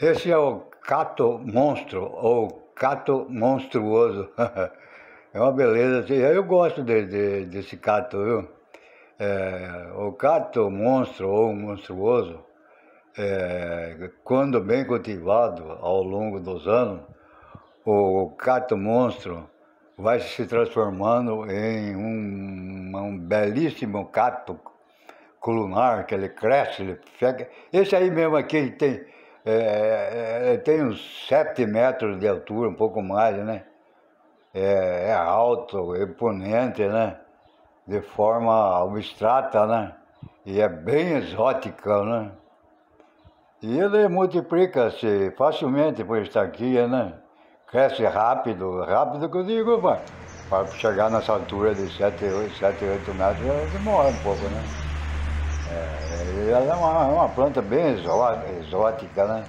Esse é o cato monstro, ou cato monstruoso. É uma beleza. Eu gosto desse cato, viu? O cato monstro ou monstruoso, quando bem cultivado ao longo dos anos, o cato monstro vai se transformando em um belíssimo cato colunar, que ele cresce, ele fica... Esse aí mesmo aqui tem uns 7 metros de altura, um pouco mais, né? É alto, é imponente, né? De forma abstrata, né? E é bem exótica, né? E ele multiplica-se facilmente por estar aqui, né? Cresce rápido, rápido que eu digo, para chegar nessa altura de 7, 8 metros, demora um pouco, né? Ela é uma planta bem exótica, né?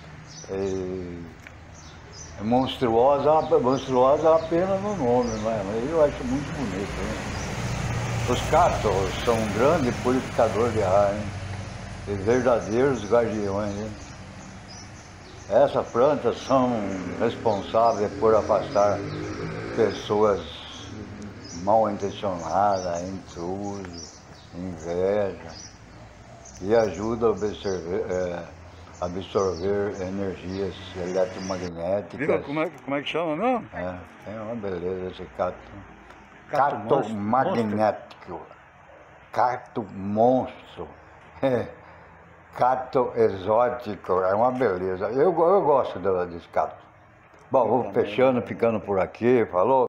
É monstruosa apenas no nome, né? Mas eu acho muito bonito, né? Os catos são um grande purificador de ar, hein? E verdadeiros guardiões, hein? Essas plantas são responsáveis por afastar pessoas mal intencionadas, intrusos, inveja, e ajuda a absorver energias eletromagnéticas. Viu? Como é que chama mesmo? É uma beleza esse cato. Cato Magnético. Cato monstro. Cato exótico. É uma beleza. Eu gosto desse cato. Bom, vou fechando, ficando por aqui. Falou?